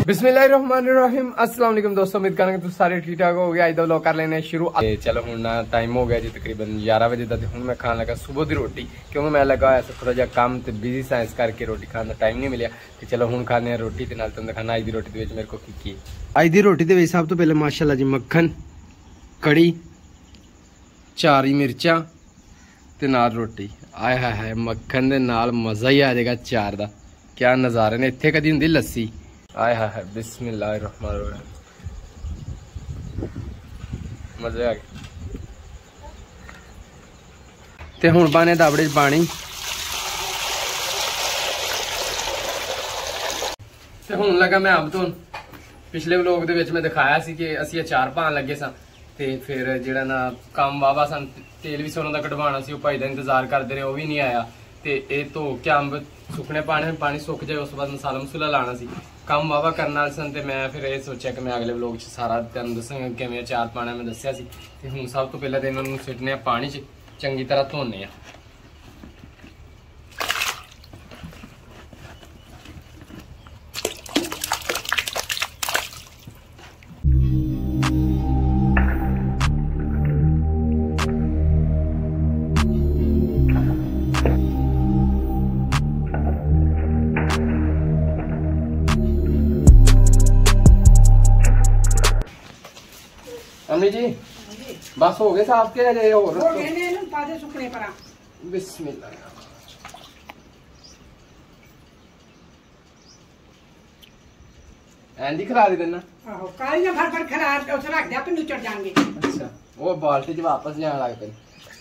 बिस्मिल्लाहिर्रहमानिर्रहीम। अस्सलाम वालेकुम दोस्तों, उम्मीद करेंगे तुम सारे ठीक ठाक हो गया। इधर लोग कर लेने शुरू। चलो हूँ ना टाइम हो गया जी तकरीबन 11 बजे तक। हूँ मैं खाने लगा सुबह की रोटी, क्योंकि मैं लगा ऐसा थोड़ा जहा काम तो बिजी सा, इस करके रोटी खाने का टाइम नहीं मिला। तो चलो हूँ खाने रोटी के नाल तुम दिखाना अज की रोटी के मेरे को की। अज की रोटी के सब तो पहले माशाल्लाह जी मक्खन, कड़ी, 4 मिर्चा ते नाल रोटी। आय हाय हाय, मक्खन दे नाल मजा ही आ जाएगा चार का। क्या नज़ारे ने, इत्थे कदी हुंदी लस्सी। आय हाय हाय, बिस्मिल्लाहिर्रहमानिर्रहीम, मजे आ गए। ते हुण पाने दाबड़े च पानी। ते हुण लगा मैं अब तो पिछले व्लॉग दे विच मैं दिखाया सी कि असीं अचार पान लगे सां, ते फिर जिहड़ा ना काम वावा सन, तेल भी सोना दा कढवाना सी, भाई दा इंतजार करदे रहे, वो भी नहीं आया। ते ए धो के अंब सुकने पाने, पानी सुक जाए उस बाद मसाला मसूला लाना सी, काम वावा करने वाले सन। ते मैं फिर ये सोचा कि मैं अगले व्लॉग च सारा तुहानूं दस्सांगा किवें अचार पाना, मैं दस्सिया सी। ते हुण सब तो पहले तो इन्हां नूं सुट्टने पानी च, चंगी तरह धोने। अम्मी जी बस हो गए साफ के जाए और सुकने पर। बिस्मिल्लाह। एंडी खिला देना। आहो काली ना भर खिला उस रख दे, अपन चढ़ जाएंगे। अच्छा, वो बाल्टी च वापस जाने लग पे।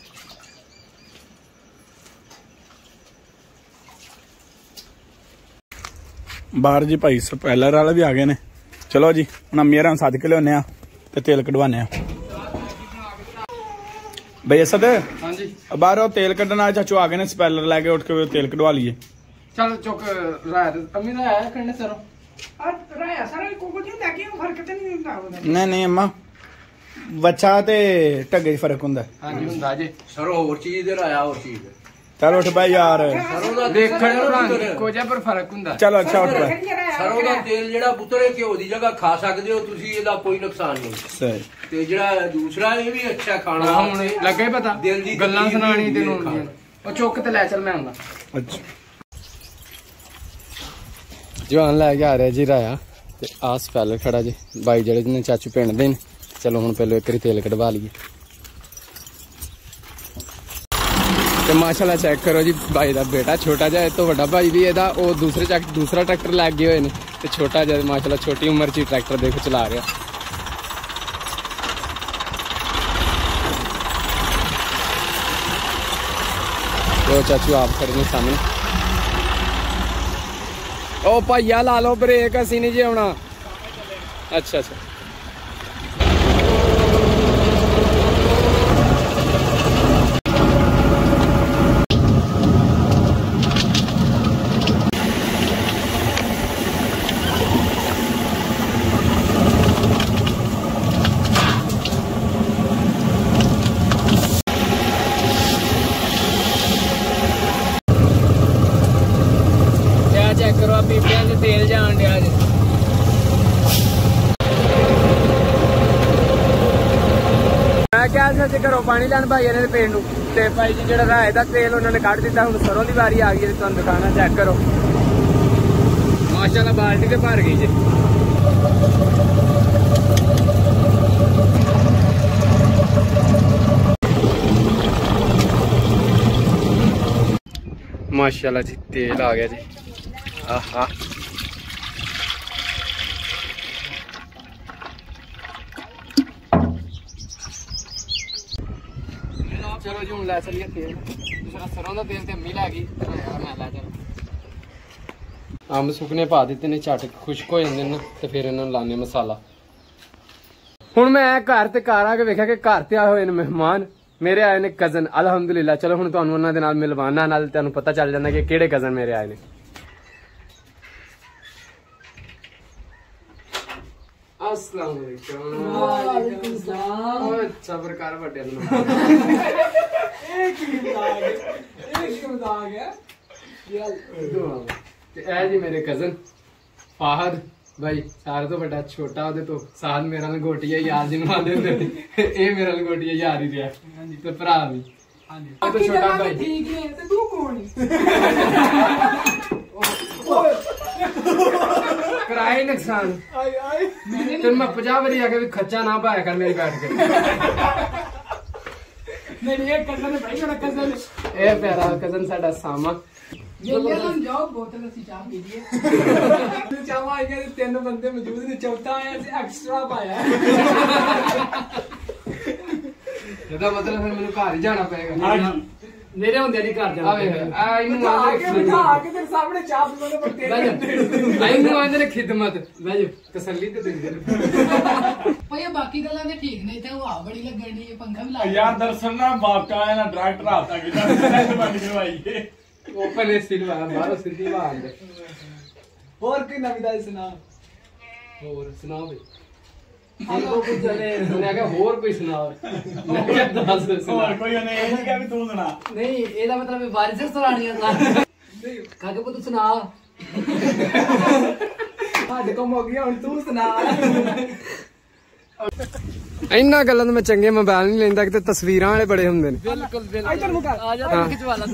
बाहर जी भाई स्पैलर वाले भी आ गए ने। चलो जी हम अम्मी सद के लिया ते तेल कढवाने। भाई असद हाँ जी, बाहर तेल कढ़ना चाचू आ गए ने, स्पैलर लैके उठ के तेल कढ़वा लीए। चल चुक अम्मी ने आया करने सरो। नहीं नहीं अम्मा, बच्चा ते ढगे फर्क हुंदा। हाँ जी हुंदा जी। सरो होर चीज दे राया होर चीज। चल उठ भाई यार, देखने रंग को जा पर फर्क हुंदा। चलो अच्छा उठ भाई। ਸਰੋਂ ਦਾ ਤੇਲ ਜਿਹੜਾ ਪੁੱਤਰੇ ਘਿਓ ਦੀ ਜਗ੍ਹਾ ਖਾ ਸਕਦੇ ਹੋ ਤੁਸੀਂ, ਇਹਦਾ ਕੋਈ ਨੁਕਸਾਨ ਨਹੀਂ। सही ਤੇ ਜਿਹੜਾ ਦੂਸਰਾ ਇਹ ਵੀ ਅੱਛਾ ਖਾਣਾ। ਹੁਣ ਲੱਗੇ ਪਤਾ ਦਿਲ ਦੀ ਗੱਲਾਂ ਤਕਲੀਫ ਸੁਣਾਣੀ ਹੁੰਦੀ ਤੈਨੂੰ ਹੈ ਹੁੰਦੀਆਂ। ਉਹ ਚੁੱਕ ਤੇ ਲੈ ਚੱਲ, ਮੈਂ ਆਉਂਦਾ। अच्छा ਜਵਾਨ ਲੈ ਕੇ ਆ ਰਿਹਾ ਜੀ ਰਾਇਆ, ਤੇ ਆ ਸਪੈਲਰ ਖੜਾ ਜੀ ਬਾਈ ਜਿਹੜੇ ਜਿਹਨੇ ਚਾਚੂ ਪਿੰਡ ਦੇ ਨੇ। ਚਲੋ ਹੁਣ ਪਹਿਲਾਂ ਇੱਕ ਵਾਰੀ ਤੇਲ ਕਢਵਾ ਲਈਏ। ਤੇ ਮਾਸ਼ਾਅੱਲਾ ਚੈੱਕ ਕਰੋ ਜੀ, ਭਾਈ ਦਾ ਬੇਟਾ ਛੋਟਾ ਜਿਹਾ, ਇਹ ਤੋਂ ਵੱਡਾ ਭਾਈ ਵੀ ਇਹਦਾ ਉਹ ਦੂਸਰਾ ਟਰੈਕਟਰ ਲੈ ਗਏ ਹੋਏ ਨੇ, ਤੇ ਛੋਟਾ ਜਿਹਾ ਮਾਸ਼ਾਅੱਲਾ ਛੋਟੀ ਉਮਰ 'ਚ ਹੀ ਟਰੈਕਟਰ ਦੇਖੋ ਚਲਾ ਰਿਹਾ। ਉਹ ਚਾਚੂ ਆਪ ਖੜੇ ਨੇ ਸਾਹਮਣੇ। ਉਹ ਭਾਈਆ ਲਾ ਲਓ ਬ੍ਰੇਕ, ਅਸੀਂ ਨਹੀਂ ਜੀ ਆਉਣਾ। ਅੱਛਾ ਅੱਛਾ, चेक करो आप पीपियां से तेल जान दिया जी। मैं क्या सच करो पानी लैन भाई ने पेड़ नूं, ते भाई जी जेड़ा राय दा तेल उन्होंने कट दिता। हुण सरों दी वारी आ गई है, तुहानूं दिखाना। चेक करो माशाल्लाह बाल्टी ते भर गई जी। माशाल्लाह जी तेल आ गया जी। आहा चलो जी हूँ लै चलिए तेल। दूसरा सरों का तेल तो अम्मी लै गई, मैं लै चल। अंब सुकने पा दिते ने, झट खुश्क हो जाते हैं, तो फिर इन्हों लाने मसाला। हुण मैं घर ते घर आके वेख्या कि घर ते आए हुए ने मेहमान मेरे, आए ने कजन अलहमदुलिल्लाह। चलो हुण तुहानूं उन्हां दे नाल मिलवाना, नाल तुहानूं पता चल जांदा कि किहड़े कजन मेरे आए ने। अस्सलाम वालेकुम। सबर कर बड़े जी मेरे कजन फाहद भाई सारे तो बड़ा छोटा ਉਹਦੇ ਤੋਂ ਸਾਥ ਮੇਰਾ ਲੰਗੋਟੀਆ ਯਾਰ ਜਿਹਨੂੰ ਆਂਦੇ ਹੁੰਦੇ ਇਹ ਮੇਰਾ ਲੰਗੋਟੀਆ ਯਾਰ ਹੀ ਰਿਹਾ ਤੇ ਭਰਾ ਵੀ ਹਾਂਜੀ ਉਹ ਤਾਂ ਛੋਟਾ ਭਾਈ ठीक है तो तू कौन ਕਰਾਏ ਨੁਕਸਾਨ ਤੈਨੂੰ ਮੈਂ 50 ਵਾਰੀ ਆਖਿਆ ਵੀ ਖੱਚਾ ਨਾ ਪਾਇਆ ਕਰ ਮੇਰੀ ਬੈਠ ਕੇ नहीं ये कजन है भाई मेरा कजन ਇਹ ਪਿਆਰਾ ਕਜ਼ਨ ਸਾਡਾ ਸਾਮਾ ये ले हम जाओ बोतल से चाय पीजिए चाय आएगा तो 3 बंदे मौजूद ने चौथा आया से एक्स्ट्रा पाया ਇਹਦਾ ਮਤਲਬ ਫਿਰ ਮੈਨੂੰ ਘਰ ਹੀ ਜਾਣਾ ਪਏਗਾ मेरे होंदे नहीं घर जाना ਆਵੇ ਆ ਇਹਨੂੰ ਆਂਦੇ आके तेरे सामने चाय पीने पर तेरे ਇਹਨੂੰ ਆਂਦੇ ਨੇ ਖਿਦਮਤ ਬਹਿ ਤਸੱਲੀ ਤੇ ਦਿੰਦੇ ਨੇ ਭਈਆ ਬਾਕੀ ਗੱਲਾਂ ਤੇ ਠੀਕ ਨੇ ਤੇ ਹਵਾ ਬੜੀ ਲੱਗਣ ਦੀ ਪੰਖਾ ਵੀ ਲਾ ਯਾਰ ਦਰਸ਼ਨ ਨਾ ਬਾਪਕਾ ਹੈ ਨਾ ਡਾਇਰੈਕਟਰ ਆਤਾ ਕਿ ਸੈੱਟ ਬਣ ਕਰਵਾਈਏ ਓਪਨ ਏਸੀ ਲਵਾ ਬਾਹਰ ਸਿੱਧੀ ਹਵਾ ਆਂਦੇ ਹੋਰ ਕੋਈ ਨਵੀਂ ਦਾ ਸੁਣਾ ਹੋਰ ਸੁਣਾਓ ਬਈ ਉਹ ਕੁਝ ਚਲੇ ਮੈਂ ਕਿਹਾ ਹੋਰ ਕੋਈ ਸੁਣਾਓ ਮੈਂ ਕਿਹਾ ਦੱਸ ਸੁਣਾ ਹੋਰ ਕੋਈ ਉਹਨੇ ਇਹ ਨਹੀਂ ਕਿਹਾ ਵੀ ਤੂੰ ਸੁਣਾ ਨਹੀਂ ਇਹਦਾ ਮਤਲਬ ਵਾਰਿਸ ਸੁਣਾਣੀਆਂ ਨਹੀਂ ਕਾਕੇ ਪੁੱਤ ਸੁਣਾ ਸਾਡੇ ਕੋਲ ਹੋ ਗਿਆ ਹੁਣ ਤੂੰ ਸੁਣਾ ਇੰਨਾ ਗੱਲਾਂ ਤਾਂ ਮੈਂ ਚੰਗੇ ਮੋਬਾਈਲ ਨਹੀਂ ਲੈਂਦਾ ਕਿ ਤਸਵੀਰਾਂ ਵਾਲੇ ਬੜੇ ਹੁੰਦੇ ਨੇ ਬਿਲਕੁਲ ਬਿਲਕੁਲ ਆ ਜਾ ਤੂੰ ਖਿਚਵਾ ਲਾ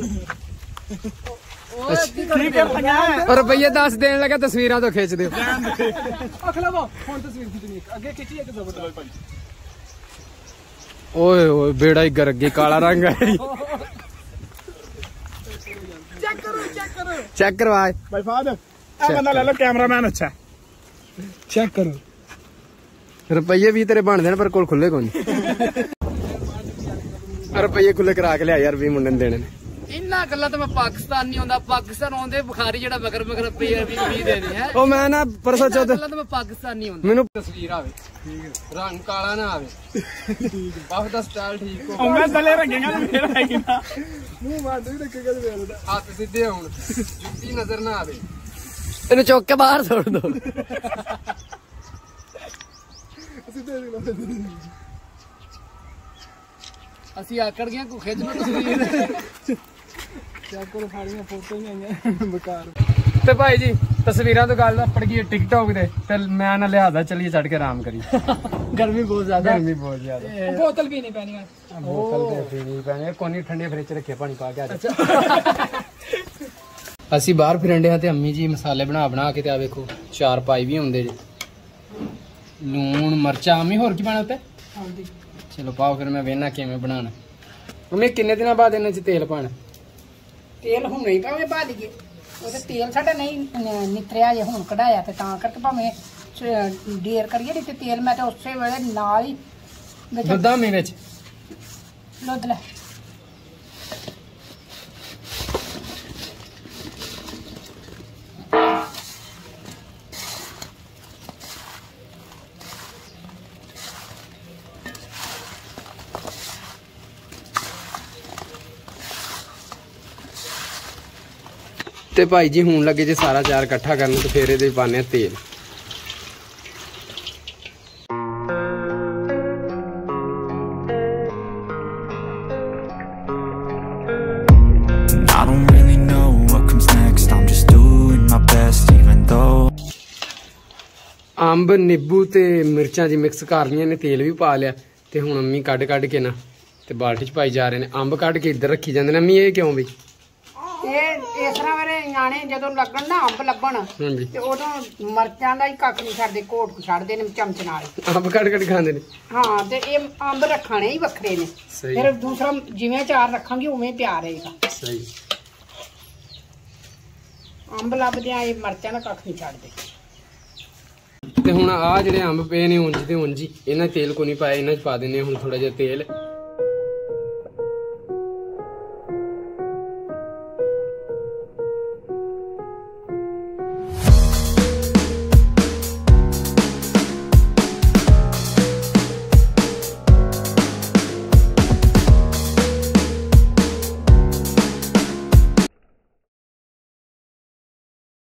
ਠੀਕ ਹੈ ਪੰਜਾਹ ਔਰ ਰੁਪਈਏ 10 ਦੇਣ ਲੱਗਾ ਤਸਵੀਰਾਂ ਤੋਂ ਖਿੱਚ ਦਿਓ ਅਖਲਾਵਾ ਹੁਣ ਤਸਵੀਰ ਖਿੱਚਣੀ ਅੱਗੇ ਖਿੱਚੀ ਇੱਕ ਜ਼ਬਰਦਸਤ ਭਾਈ ਓਏ ਓਏ ਬੇੜਾ ਹੀ ਗਰ ਅੱਗੇ ਕਾਲਾ ਰੰਗ ਹੈ ਚੈੱਕ ਕਰਵਾ ਭਾਈ ਫਾਦ ਇਹ ਬੰਦਾ ਲੈ ਲਓ ਕੈਮਰਾਮੈਨ ਅੱਛਾ ਚੈੱਕ ਕਰੋ ਰੁਪਈਏ ਵੀ ਤੇਰੇ ਬਣਦੇ ਨੇ ਪਰ ਕੋਲ ਖੁੱਲੇ ਕੋਈ ਨਹੀਂ ਰੁਪਈਏ ਖੁੱਲੇ ਕਰਾ ਕੇ ਲਿਆ ਯਾਰ 20 ਮੁੰਡੇ ਨੂੰ ਦੇਣੇ ਨੇ ਇੰਨਾ ਗੱਲਾਂ ਤਾਂ ਮੈਂ ਪਾਕਿਸਤਾਨ ਨਹੀਂ ਆਉਂਦਾ ਪਾਕਿਸਤਾਨ ਆਉਂਦੇ ਬੁਖਾਰੀ ਜਿਹੜਾ ਮਗਰ ਰੁਪਈਆ ਵੀ ਦੇ ਦੇ ਹੈ ਉਹ ਮੈਂ ਨਾ ਪਰਸੋਂ ਚੌਥ ਗੱਲਾਂ ਤਾਂ ਮੈਂ ਪਾਕਿਸਤਾਨ ਨਹੀਂ ਆਉਂਦਾ ਮੈਨੂੰ ਤਸਵੀਰ ਆਵੇ ਰੰਗ ਕਾਲਾ ਨਾ ਆਵੇ ਬਾਫ ਦਾ ਸਟਾਈਲ ਠੀਕ ਹੋ ਉਹ ਮੈਂ ਥੱਲੇ ਰੱਖੇਗਾ ਤਾਂ ਫੇਰ ਆਏਗੀ ਨਾ ਮੂੰਹ ਮਾਰ ਦੇ ਰੱਖੇਗਾ ਤੇ ਫੇਰ ਹੱਥ ਸਿੱਧੇ ਹੋਣ ਜੁੱਤੀ ਨਜ਼ਰ ਨਾ ਆਵੇ ਇਹਨੂੰ ਚੁੱਕ ਕੇ ਬਾਹਰ ਸੁੱਟ ਦੋ ਅਸੀਂ ਆਕੜ ਗਿਆ ਕੋ ਖਿੱਚ ਨੂੰ ਤਸਵੀਰ ਤੇ ਭਾਈ ਜੀ ਤਸਵੀਰਾਂ ਤੋਂ ਗੱਲ ਪੜ ਗਈ ਟਿਕਟੌਕ ਦੇ ਤੇ ਮੈਂ ਨਾ ਲਿਆਦਾ ਚਲੀਏ ਛੱਡ ਕੇ ਆਰਾਮ ਕਰੀ ਗਰਮੀ ਬਹੁਤ ਜ਼ਿਆਦਾ ਗਰਮੀ ਬਹੁਤ ਜ਼ਿਆਦਾ ਬੋਤਲ ਵੀ ਨਹੀਂ ਪੈਣੀ ਬੋਤਲ ਤੇ ਪੀਣੀ ਪੈਣੀ ਕੋਨੀ ਠੰਡੇ ਫਰਿੱਜ ਰੱਖੇ ਪਾਣੀ ਪਾ ਕੇ ਆ ਅਸੀਂ ਬਾਹਰ ਫਿਰੰਡੇ ਹਾਂ ਤੇ ਅੰਮੀ ਜੀ ਮਸਾਲੇ ਬਣਾ ਕੇ ਤੇ ਆ ਵੇਖੋ ਚਾਰ ਪਾਈ ਵੀ ਹੁੰਦੇ ਜੀ ਲੂਣ ਮਿਰਚਾਂ ਅੰਮੀ ਹੋਰ ਕੀ ਪਾਣਾ ਉੱਤੇ ਹਾਂਜੀ ਚਲੋ ਪਾਓ ਫਿਰ ਮੈਂ ਵੇਖਣਾ ਕਿਵੇਂ ਬਣਾਉਣਾ ਮੰਮੀ ਕਿੰਨੇ ਦਿਨਾਂ ਬਾਅਦ ਇਹਨਾਂ 'ਚ ਤੇਲ ਪਾਣਾ ਤੇਲ ਹੁਣੇ ਹੀ ਭਾਵੇਂ ਪਾ ਦਈਏ ਉਹਦੇ ਤੇਲ ਸਾਡਾ ਨਹੀਂ ਨਿਤਰਿਆ ਜੇ ਹੁਣ ਕਢਾਇਆ ਤੇ ਤਾਂ ਕਰਕੇ ਭਾਵੇਂ ਢੇਰ ਕਰੀਏ ਨਹੀਂ ਤੇ ਤੇਲ ਮੈਂ ਤਾਂ ਉਸੇ ਵੇਲੇ ਨਾਲ ਹੀ ਵਿੱਚ ਦੁੱਧਾਂ ਮੀ ਵਿੱਚ ਦੁੱਧ ਲੈ ਤੇ ਭਾਈ ਜੀ ਹੁਣ ਲੱਗੇ ਜੇ ਸਾਰਾ ਚਾਰ ਇਕੱਠਾ ਕਰਨ ਤੇ ਫੇਰ ਇਹਦੇ ਪਾਣੇ ਤੇਲ I don't really know what comes next. I'm just doing my best even though ਅੰਬ ਨਿੰਬੂ ਤੇ ਮਿਰਚਾਂ ਜੀ ਮਿਕਸ ਕਰ ਲਈਆਂ ਨੇ ਤੇਲ ਵੀ ਪਾ ਲਿਆ ਤੇ ਹੁਣ ਅੰਮੀ ਕੱਢ ਕੇ ਨਾ ਤੇ ਬਾਲਟੀ 'ਚ ਪਾਈ ਜਾ ਰਹੇ ਨੇ ਅੰਬ ਕੱਢ ਕੇ ਇੱਧਰ ਰੱਖੀ ਜਾਂਦੇ ਨੇ ਅੰਮੀ ਇਹ ਕਿਉਂ ਬਈ ਇਹ ਇਸ ਤਰ੍ਹਾਂ ਵੇਲੇ ਨਿਆਣੇ ਜਦੋਂ ਲੱਗਣ ਨਾ ਅੰਬ ਲੱਭਣ ਹਾਂਜੀ ਤੇ ਉਦੋਂ ਮਰਚਾਂ ਦਾ ਹੀ ਕੱਖ ਨਹੀਂ ਛੱਡਦੇ ਕੋਟ ਕੁ ਛੱਡਦੇ ਨੇ ਚਮਚ ਨਾਲ ਅੰਬ ਕੱਢ ਖਾਂਦੇ ਨੇ ਹਾਂ ਤੇ ਇਹ ਅੰਬ ਰੱਖਣੇ ਹੀ ਵੱਖਰੇ ਨੇ ਸਹੀ ਫਿਰ ਦੂਸਰਾ ਜਿਵੇਂ ਚਾਰ ਰੱਖਾਂਗੇ ਉਵੇਂ ਪਿਆ ਰਹੇਗਾ ਸਹੀ ਅੰਬ ਲੱਭਦੇ ਆ ਇਹ ਮਰਚਾਂ ਦਾ ਕੱਖ ਨਹੀਂ ਛੱਡਦੇ ਤੇ ਹੁਣ ਆ ਜਿਹੜੇ ਅੰਬ ਪਏ ਨੇ ਉਂਝ ਤੇ ਉਂਝ ਹੀ ਇਹਨਾਂ 'ਚ ਤੇਲ ਕੋ ਨਹੀਂ ਪਾਇਆ ਇਹਨਾਂ 'ਚ ਪਾ ਦਿੰਦੇ ਹਾਂ ਹੁਣ ਥੋੜਾ ਜਿਹਾ ਤੇਲ